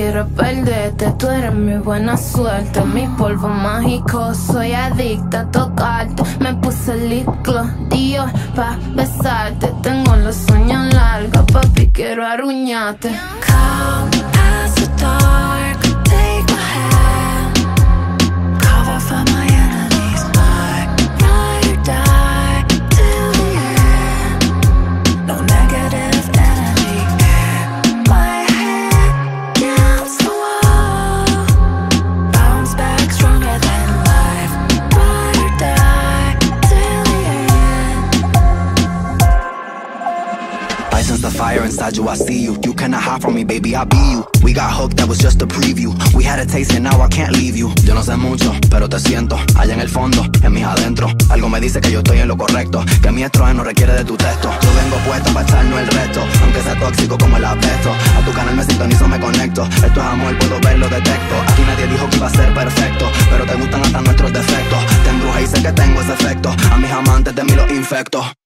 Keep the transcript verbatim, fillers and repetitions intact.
quiero perderte. Tú eres mi buena suerte, mi polvo mágico. Soy adicta a tocarte. Me puse lip gloss Dior pa' besarte. Tengo los sueños largos, papi, quiero arruñarte. Come past the dark, take my hand, cover for my enemies, my ride or die till the end. No negative energy, my head against the wall, bounce back stronger than life, ride or die till the end. I sense the fire inside you, I see you. You cannot hide from me, baby, I'll be you. We got hooked, that was just a preview. We had a taste and now I can't leave you. Yo no sé mucho, pero te siento allá en el fondo, en mis adentro. Algo me dice que yo estoy en lo correcto, que mi estrógeno requiere de tu texto. Yo vengo puesto para echarnos el resto, aunque sea tóxico como el apesto. A tu canal me sintonizo, me conecto. Esto es amor, puedo verlo, detecto. Aquí nadie dijo que iba a ser perfecto, pero te gustan hasta nuestros defectos. Te embrujé y sé que tengo ese efecto. A mis amantes de mí los infecto.